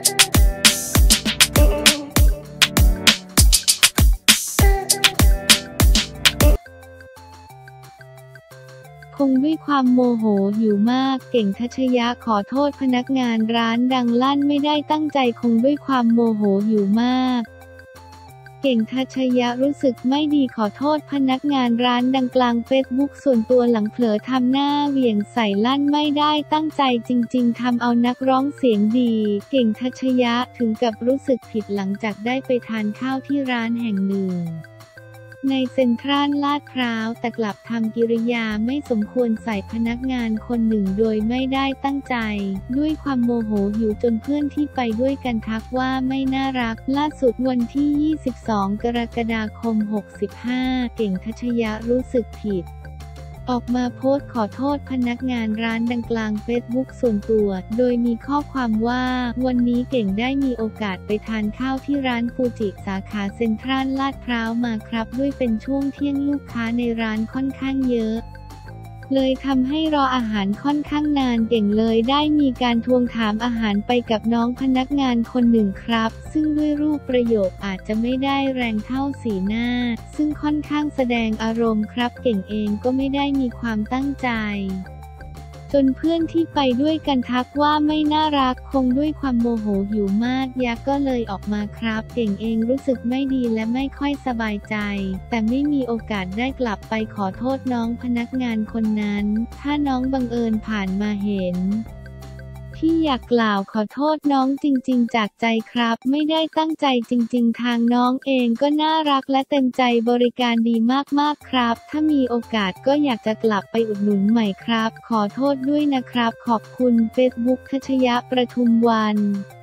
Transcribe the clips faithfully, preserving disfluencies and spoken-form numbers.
คงด้วยความโมโหอยู่มากเก่งทัชยะขอโทษพนักงานร้านดังลั่นไม่ได้ตั้งใจคงด้วยความโมโหอยู่มากเก่งทัชยะรู้สึกไม่ดีขอโทษพนักงานร้านดังกลางเฟซบุ๊กส่วนตัวหลังเผลอทำหน้าเหวี่ยงใส่ลั่นไม่ได้ตั้งใจจริงๆทำเอานักร้องเสียงดีเก่งทัชยะถึงกับรู้สึกผิดหลังจากได้ไปทานข้าวที่ร้านแห่งหนึ่งในเซ็นทรัลลาดพร้าวแต่กลับทำกิริยาไม่สมควรใส่พนักงานคนหนึ่งโดยไม่ได้ตั้งใจด้วยความโมโหอยู่จนเพื่อนที่ไปด้วยกันทักว่าไม่น่ารักล่าสุดวันที่ ยี่สิบสอง กรกฎาคม หกสิบห้า เก่งทัชยะรู้สึกผิดออกมาโพสต์ขอโทษพนักงานร้านดังกลางเฟซบุ๊กส่วนตัวโดยมีข้อความว่าวันนี้เก่งได้มีโอกาสไปทานข้าวที่ร้านฟูจิสาขาเซ็นทรัลลาดพร้าวมาครับด้วยเป็นช่วงเที่ยงลูกค้าในร้านค่อนข้างเยอะเลยทำให้รออาหารค่อนข้างนานเก่งเลยได้มีการทวงถามอาหารไปกับน้องพนักงานคนหนึ่งครับซึ่งด้วยรูปประโยคอาจจะไม่ได้แรงเท่าสีหน้าซึ่งค่อนข้างแสดงอารมณ์ครับเก่งเองก็ไม่ได้มีความตั้งใจจนเพื่อนที่ไปด้วยกันทักว่าไม่น่ารักคงด้วยความโมโหอยู่มากยักษ์ก็เลยออกมาครับเก่งเองรู้สึกไม่ดีและไม่ค่อยสบายใจแต่ไม่มีโอกาสได้กลับไปขอโทษน้องพนักงานคนนั้นถ้าน้องบังเอิญผ่านมาเห็นที่อยากกล่าวขอโทษน้องจริงๆจากใจครับไม่ได้ตั้งใจจริงๆทางน้องเองก็น่ารักและเต็มใจบริการดีมากๆครับถ้ามีโอกาสก็อยากจะกลับไปอุดหนุนใหม่ครับขอโทษด้วยนะครับขอบคุณเฟซบุ๊กทัชยะประทุมวัน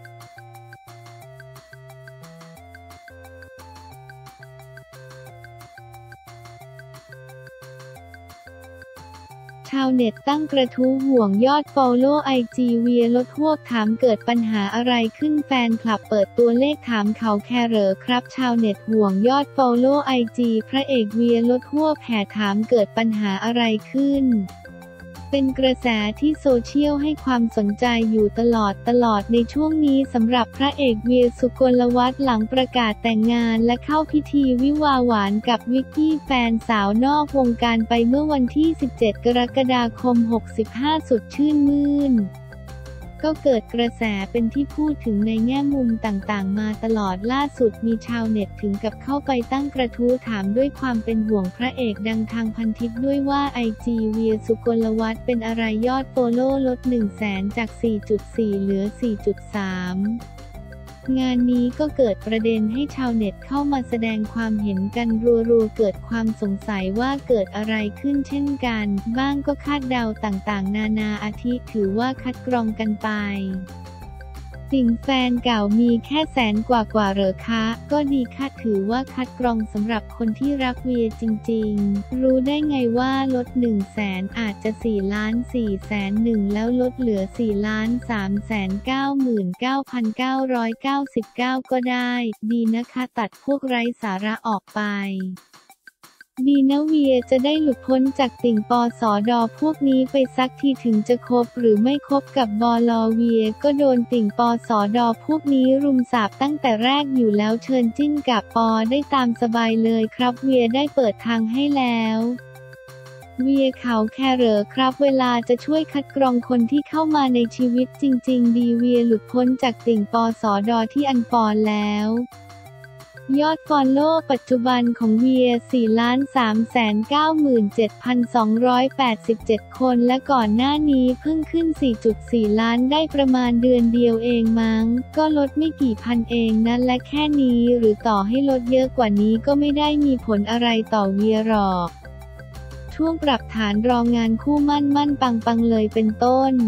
ชาวเน็ตตั้งกระทู้ห่วงยอดฟอลโลว์ไอจีเวียลดฮวกถามเกิดปัญหาอะไรขึ้นแฟนคลับเปิดตัวเลขถามเขาแคร์เหรอครับชาวเน็ตห่วงยอดฟอลโลว์ไอจีพระเอกเวียลดฮวกแห่ถามเกิดปัญหาอะไรขึ้นเป็นกระแสที่โซเชียลให้ความสนใจอยู่ตลอดตลอดในช่วงนี้สำหรับพระเอกเวียสุกลวัฒน์หลังประกาศแต่งงานและเข้าพิธีวิวาหวานกับวิกกี้แฟนสาวนอกวงการไปเมื่อวันที่ สิบเจ็ด กรกฎาคม หกสิบห้า สุดชื่นมื่นก็เกิดกระแสเป็นที่พูดถึงในแง่มุมต่างๆมาตลอดล่าสุดมีชาวเน็ตถึงกับเข้าไปตั้งกระทู้ถามด้วยความเป็นห่วงพระเอกดังทางพันทิปด้วยว่าไอจีเวียสุกลวัฒน์เป็นอะไรยอดโฟโล่ลด หนึ่งแสน จาก สี่ จุด สี่ เหลือ สี่ จุด สาม งานนี้ก็เกิดประเด็นให้ชาวเน็ตเข้ามาแสดงความเห็นกันรัวๆเกิดความสงสัยว่าเกิดอะไรขึ้นเช่นกันบ้างก็คาดเดาต่างๆนานาอาทิถือว่าคัดกรองกันไปสิ่งแฟนเก่ามีแค่แสนกว่ากว่าเหรอคะก็ดีค่ะถือว่าคัดกรองสำหรับคนที่รักเวียจริงๆรู้ได้ไงว่าลด หนึ่งแสน อาจจะ สี่ล้าน สี่แสนหนึ่ง แล้วลดเหลือ สี่ล้าน สามแสนเก้าหมื่นเก้าพันเก้าร้อยเก้าสิบเก้า ก็ได้ดีนะคะตัดพวกไร้สาระออกไปดีนะเวียจะได้หลุดพ้นจากติ่งปสดพวกนี้ไปสักทีถึงจะคบหรือไม่คบกับบลเวียก็โดนติ่งปสดพวกนี้รุมสาปตั้งแต่แรกอยู่แล้วเชิญจิ้นกับปอได้ตามสบายเลยครับเวียได้เปิดทางให้แล้วเวียเขาแคร์เหรอครับเวลาจะช่วยคัดกรองคนที่เข้ามาในชีวิตจริงๆดีเวียหลุดพ้นจากติ่งปสดที่อันฟอลแล้วยอดฟอลโล่ปัจจุบันของเวีย สี่ล้าน สามแสนเก้าหมื่นเจ็ดพันสองร้อยแปดสิบเจ็ด คนและก่อนหน้านี้เพิ่งขึ้น สี่จุดสี่ ล้านได้ประมาณเดือนเดียวเองมั้งก็ลดไม่กี่พันเองนะและแค่นี้หรือต่อให้ลดเยอะกว่านี้ก็ไม่ได้มีผลอะไรต่อเวียหรอกช่วงปรับฐานรองงานคู่มั่นมั่นปังปังเลยเป็นต้น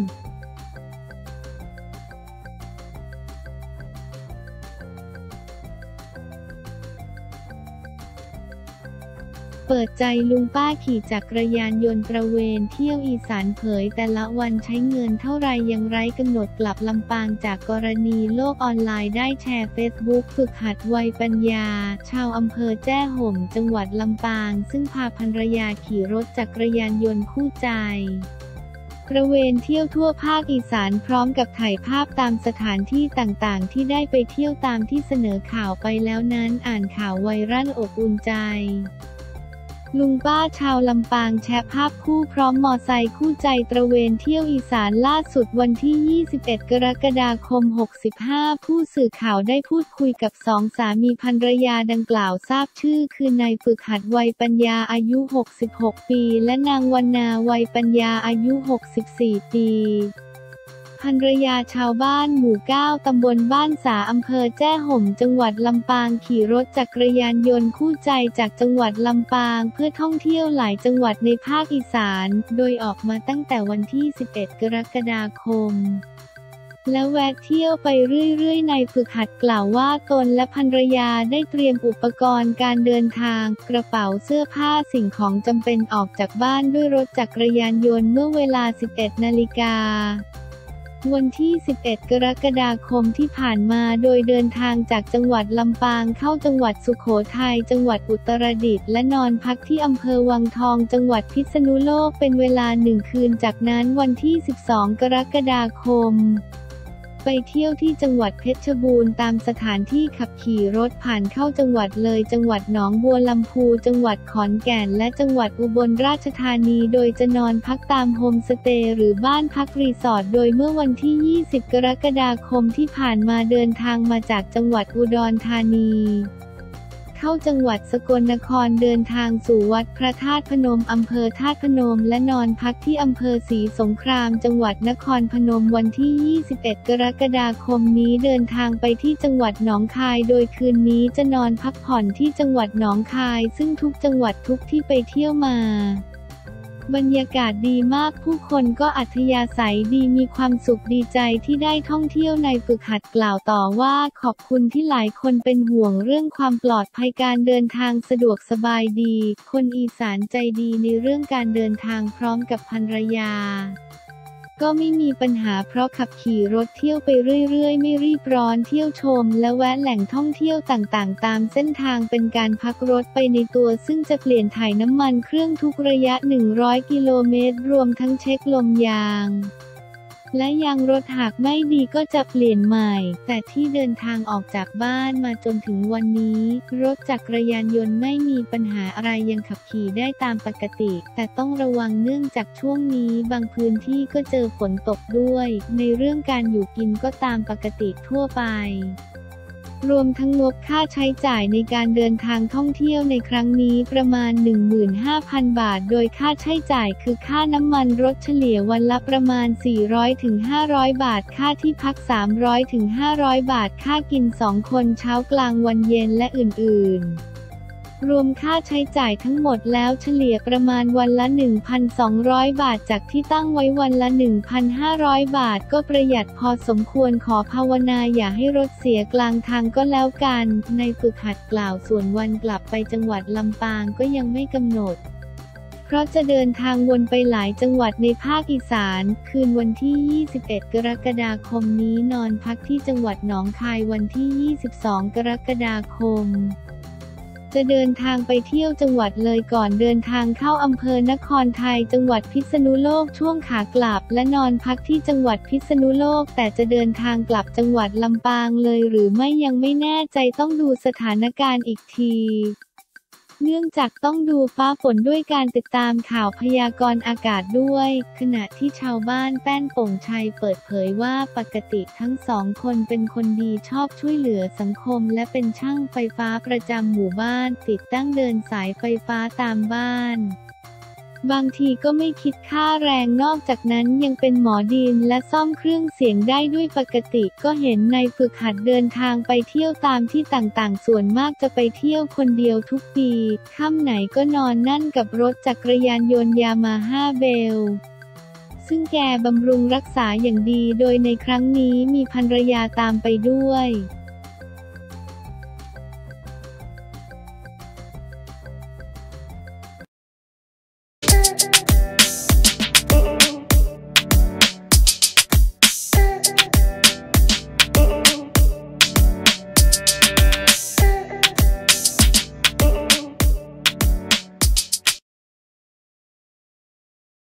เปิดใจลุงป้าขี่จักรยานยนต์ตระเวนเที่ยวอีสานเผยแต่ละวันใช้เงินเท่าไรยังไร้กำหนดกลับลำปางจากกรณีโลกออนไลน์ได้แชร์เฟซบุ๊กฝึกหัดวัยปัญญาชาวอำเภอแจ้ห่มจังหวัดลำปางซึ่งพาภรรยาขี่รถจักรยานยนต์คู่ใจตระเวนเที่ยวทั่วภาคอีสานพร้อมกับถ่ายภาพตามสถานที่ต่างๆที่ได้ไปเที่ยวตามที่เสนอข่าวไปแล้วนั้นอ่านข่าวไวรัลอบอุ่นใจลุงป้าชาวลำปางแชร์ภาพคู่พร้อมมอไซค์คู่ใจตระเวนเที่ยวอีสานล่าสุดวันที่ ยี่สิบเอ็ด กรกฎาคม หกห้า ผู้สื่อข่าวได้พูดคุยกับสองสามีภรรยาดังกล่าวทราบชื่อคือนายฝึกหัดวัยปัญญาอายุ หกสิบหก ปีและนางวรรณาวัยปัญญาอายุ หกสิบสี่ ปีภรรยาชาวบ้านหมู่เก้าตำบลบ้านสาอำเภอแจ้ห่มจังหวัดลำปางขี่รถจักรยานยนต์คู่ใจจากจังหวัดลำปางเพื่อท่องเที่ยวหลายจังหวัดในภาคอีสานโดยออกมาตั้งแต่วันที่ สิบเอ็ด กรกฎาคมและแวะเที่ยวไปเรื่อยๆในฝึกหัดกล่าวว่าตนและภรรยาได้เตรียมอุปกรณ์การเดินทางกระเป๋าเสื้อผ้าสิ่งของจำเป็นออกจากบ้านด้วยรถจักรยานยนต์เมื่อเวลา สิบเอ็ด นาฬิกาวันที่ สิบเอ็ด กรกฎาคมที่ผ่านมาโดยเดินทางจากจังหวัดลำปางเข้าจังหวัดสุโขทัยจังหวัดอุตรดิตถ์และนอนพักที่อำเภอวังทองจังหวัดพิษณุโลกเป็นเวลาหนึ่งคืนจากนั้นวันที่ สิบสอง กรกฎาคมไปเที่ยวที่จังหวัดเพชรบูรณ์ตามสถานที่ขับขี่รถผ่านเข้าจังหวัดเลยจังหวัดหนองบัวลำพูจังหวัดขอนแก่นและจังหวัดอุบลราชธานีโดยจะนอนพักตามโฮมสเตย์หรือบ้านพักรีสอร์ทโดยเมื่อวันที่ ยี่สิบ กรกฎาคมที่ผ่านมาเดินทางมาจากจังหวัดอุดรธานีเข้าจังหวัดสกลนครเดินทางสู่วัดพระธาตุพนมอำเภอธาตุพนมและนอนพักที่อำเภอศรีสงครามจังหวัดนครพนมวันที่ ยี่สิบเอ็ด กรกฎาคมนี้เดินทางไปที่จังหวัดหนองคายโดยคืนนี้จะนอนพักผ่อนที่จังหวัดหนองคายซึ่งทุกจังหวัดทุกที่ไปเที่ยวมาบรรยากาศดีมากผู้คนก็อัธยาศัยดีมีความสุขดีใจที่ได้ท่องเที่ยวในฝึกหัดกล่าวต่อว่าขอบคุณที่หลายคนเป็นห่วงเรื่องความปลอดภัยการเดินทางสะดวกสบายดีคนอีสานใจดีในเรื่องการเดินทางพร้อมกับภรรยาก็ไม่มีปัญหาเพราะขับขี่รถเที่ยวไปเรื่อยๆไม่รีบร้อนเที่ยวชมและแวะแหล่งท่องเที่ยวต่างๆตามเส้นทางเป็นการพักรถไปในตัวซึ่งจะเปลี่ยนถ่ายน้ำมันเครื่องทุกระยะหนึ่งร้อยกิโลเมตรรวมทั้งเช็คลมยางและยางรถหากไม่ดีก็จะเปลี่ยนใหม่แต่ที่เดินทางออกจากบ้านมาจนถึงวันนี้รถจักรยานยนต์ไม่มีปัญหาอะไรยังขับขี่ได้ตามปกติแต่ต้องระวังเนื่องจากช่วงนี้บางพื้นที่ก็เจอฝนตกด้วยในเรื่องการอยู่กินก็ตามปกติทั่วไปรวมทั้งงบค่าใช้จ่ายในการเดินทางท่องเที่ยวในครั้งนี้ประมาณ หนึ่งหมื่นห้าพัน บาทโดยค่าใช้จ่ายคือค่าน้ำมันรถเฉลี่ยวันละประมาณ สี่ร้อยถึงห้าร้อย บาทค่าที่พัก สามร้อยถึงห้าร้อย บาทค่ากินสองคนเช้ากลางวันเย็นและอื่นๆรวมค่าใช้จ่ายทั้งหมดแล้วเฉลี่ยประมาณวันละ หนึ่งพันสองร้อย บาทจากที่ตั้งไว้วันละ หนึ่งพันห้าร้อย บาทก็ประหยัดพอสมควรขอภาวนาอย่าให้รถเสียกลางทางก็แล้วกันในฝึกหัดกล่าวส่วนวันกลับไปจังหวัดลำปางก็ยังไม่กำหนดเพราะจะเดินทางวนไปหลายจังหวัดในภาคอีสานคืนวันที่ ยี่สิบเอ็ด กรกฎาคมนี้นอนพักที่จังหวัดหนองคายวันที่ ยี่สิบสอง กรกฎาคมจะเดินทางไปเที่ยวจังหวัดเลยก่อนเดินทางเข้าอำเภอนครไทยจังหวัดพิษณุโลกช่วงขากลับและนอนพักที่จังหวัดพิษณุโลกแต่จะเดินทางกลับจังหวัดลำปางเลยหรือไม่ยังไม่แน่ใจต้องดูสถานการณ์อีกทีเนื่องจากต้องดูฟ้าฝนด้วยการติดตามข่าวพยากรณ์อากาศด้วยขณะที่ชาวบ้านแป้นโป่งชัยเปิดเผยว่าปกติทั้งสองคนเป็นคนดีชอบช่วยเหลือสังคมและเป็นช่างไฟฟ้าประจำหมู่บ้านติดตั้งเดินสายไฟฟ้าตามบ้านบางทีก็ไม่คิดค่าแรงนอกจากนั้นยังเป็นหมอดินและซ่อมเครื่องเสียงได้ด้วยปกติก็เห็นในฝึกหัดเดินทางไปเที่ยวตามที่ต่างๆส่วนมากจะไปเที่ยวคนเดียวทุกปีค่ำไหนก็นอนนั่นกับรถจักรยานยนต์ยามาฮ่าเบลซึ่งแกบำรุงรักษาอย่างดีโดยในครั้งนี้มีภรรยาตามไปด้วย